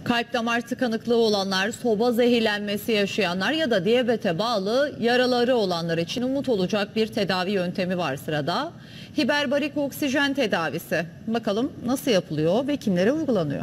Kalp damar tıkanıklığı olanlar, soba zehirlenmesi yaşayanlar ya da diyabete bağlı yaraları olanlar için umut olacak bir tedavi yöntemi var sırada. Hiperbarik oksijen tedavisi. Bakalım nasıl yapılıyor ve kimlere uygulanıyor?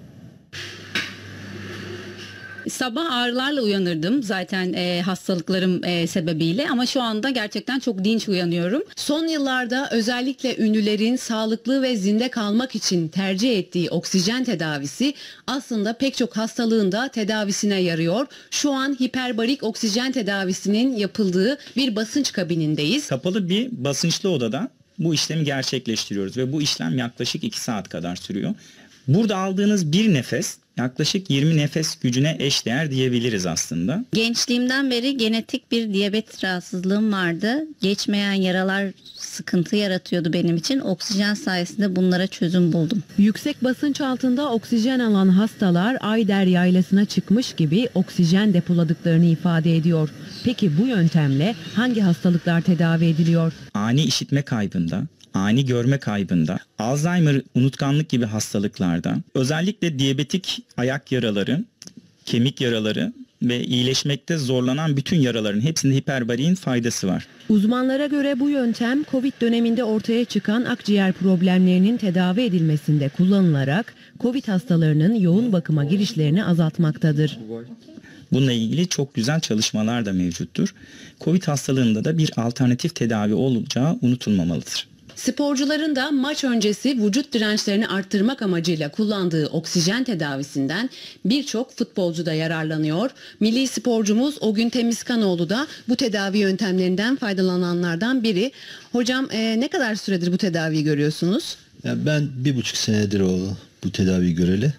Sabah ağrılarla uyanırdım zaten hastalıklarım sebebiyle ama şu anda gerçekten çok dinç uyanıyorum. Son yıllarda özellikle ünlülerin sağlıklı ve zinde kalmak için tercih ettiği oksijen tedavisi aslında pek çok hastalığın da tedavisine yarıyor. Şu an hiperbarik oksijen tedavisinin yapıldığı bir basınç kabinindeyiz. Kapalı bir basınçlı odada bu işlemi gerçekleştiriyoruz ve bu işlem yaklaşık 2 saat kadar sürüyor. Burada aldığınız bir nefes yaklaşık 20 nefes gücüne eşdeğer diyebiliriz aslında. Gençliğimden beri genetik bir diyabet rahatsızlığım vardı. Geçmeyen yaralar sıkıntı yaratıyordu benim için. Oksijen sayesinde bunlara çözüm buldum. Yüksek basınç altında oksijen alan hastalar Ayder Yaylası'na çıkmış gibi oksijen depoladıklarını ifade ediyor. Peki bu yöntemle hangi hastalıklar tedavi ediliyor? Ani işitme kaybında, ani görme kaybında, Alzheimer, unutkanlık gibi hastalıklarda, özellikle diyabetik ayak yaraları, kemik yaraları ve iyileşmekte zorlanan bütün yaraların hepsinde hiperbariğin faydası var. Uzmanlara göre bu yöntem Covid döneminde ortaya çıkan akciğer problemlerinin tedavi edilmesinde kullanılarak Covid hastalarının yoğun bakıma girişlerini azaltmaktadır. Bununla ilgili çok güzel çalışmalar da mevcuttur. Covid hastalığında da bir alternatif tedavi olacağı unutulmamalıdır. Sporcuların da maç öncesi vücut dirençlerini arttırmak amacıyla kullandığı oksijen tedavisinden birçok futbolcu da yararlanıyor. Milli sporcumuz Ogün Temizkanoğlu da bu tedavi yöntemlerinden faydalananlardan biri. Hocam ne kadar süredir bu tedaviyi görüyorsunuz? Ya ben 1,5 senedir bu tedaviyi göreli.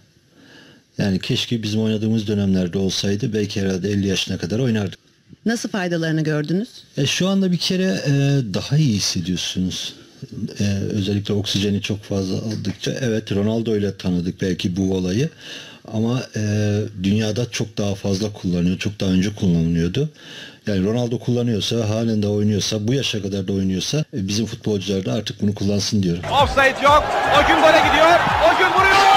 Yani keşke bizim oynadığımız dönemlerde olsaydı belki herhalde 50 yaşına kadar oynardık. Nasıl faydalarını gördünüz? Şu anda bir kere daha iyi hissediyorsunuz. Özellikle oksijeni çok fazla aldıkça. Evet, Ronaldo ile tanıdık belki bu olayı. Ama dünyada çok daha fazla kullanıyor. Çok daha önce kullanılıyordu. Yani Ronaldo kullanıyorsa, halen de oynuyorsa, bu yaşa kadar da oynuyorsa bizim futbolcular da artık bunu kullansın diyorum. Offside yok. O gün gole gidiyor. O gün vuruyor.